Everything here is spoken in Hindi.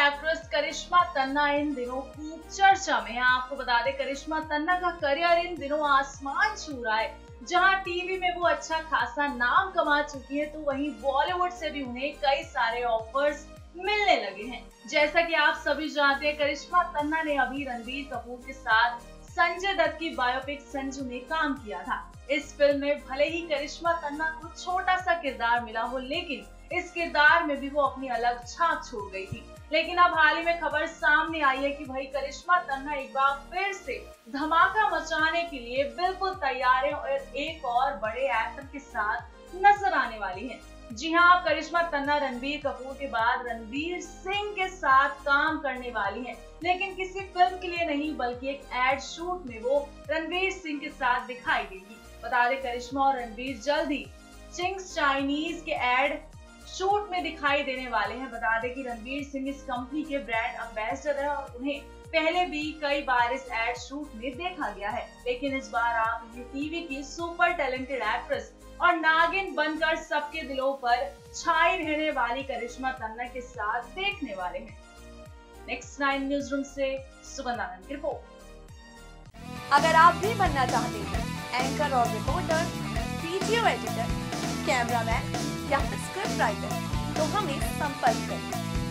एक्ट्रेस करिश्मा तन्ना इन दिनों खूब चर्चा में है। आपको बता दें, करिश्मा तन्ना का करियर इन दिनों आसमान छू रहा है। जहां टीवी में वो अच्छा खासा नाम कमा चुकी है, तो वहीं बॉलीवुड से भी उन्हें कई सारे ऑफर्स मिलने लगे हैं। जैसा कि आप सभी जानते हैं, करिश्मा तन्ना ने अभी रणबीर कपूर के साथ संजय दत्त की बायोपिक संजू में काम किया था। इस फिल्म में भले ही करिश्मा तन्ना को छोटा सा किरदार मिला हो, लेकिन इस किरदार में भी वो अपनी अलग छाप छोड़ गई थी। लेकिन अब हाल ही में खबर सामने आई है कि भाई करिश्मा तन्ना एक बार फिर से धमाका मचाने के लिए बिल्कुल तैयार है और एक और बड़े एक्टर के साथ नजर आने वाली है। जी हाँ, करिश्मा तन्ना रणबीर कपूर के बाद रणवीर सिंह के साथ काम करने वाली हैं। लेकिन किसी फिल्म के लिए नहीं, बल्कि एक एड शूट में वो रणवीर सिंह के साथ दिखाई देगी। बता दें, करिश्मा और रणवीर जल्द ही चिंग्स चाइनीज के एड शूट में दिखाई देने वाले हैं। बता दें कि रणवीर सिंह इस कंपनी के ब्रांड एम्बेसडर है और उन्हें पहले भी कई बार इस एड शूट में देखा गया है। लेकिन इस बार आप इन्हें टीवी की सुपर टैलेंटेड एक्ट्रेस और नागिन बनकर सबके दिलों पर छाई रहने वाली करिश्मा तन्ना के साथ देखने वाले हैं। नेक्स्ट 9 न्यूज रूम से सुगंधा की रिपोर्ट। अगर आप भी बनना चाहते हैं एंकर और रिपोर्टर, वीडियो एडिटर, कैमरामैन या फिर स्क्रिप्ट राइटर, तो हमें संपर्क करें।